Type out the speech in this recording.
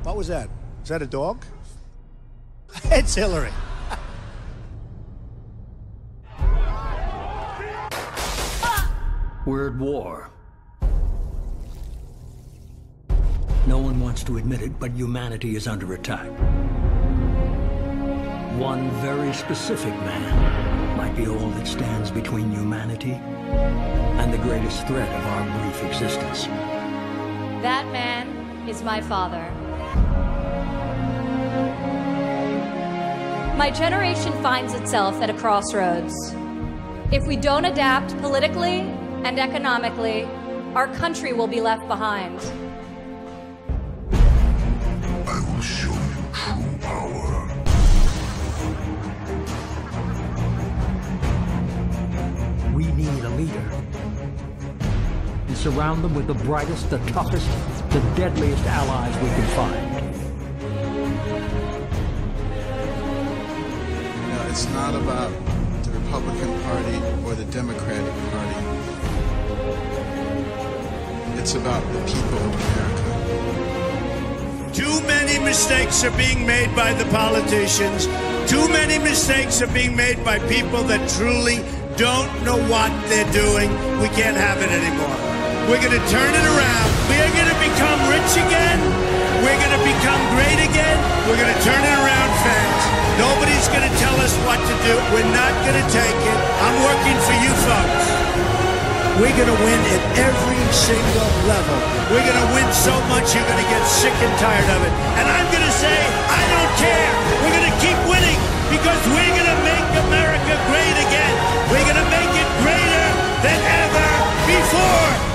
What was that? Is that a dog? It's Hillary. We're at war. No one wants to admit it, but humanity is under attack. One very specific man might be all that stands between humanity and the greatest threat of our brief existence. That man is my father. My generation finds itself at a crossroads. If we don't adapt politically and economically, our country will be left behind. I will show you true power. We need a leader. And surround them with the brightest, the toughest, the deadliest allies we can find. It's not about the Republican Party or the Democratic Party. It's about the people of America. Too many mistakes are being made by the politicians. Too many mistakes are being made by people that truly don't know what they're doing. We can't have it anymore. We're going to turn it around. We're going to become rich again. We're going to become great again. We're going to turn it around fast. Nobody's going to tell us what to do. We're not going to take it. I'm working for you folks. We're going to win at every single level. We're going to win so much you're going to get sick and tired of it. And I'm going to say, I don't care. We're going to keep winning because we're going to make America great again. We're going to make it greater than ever before.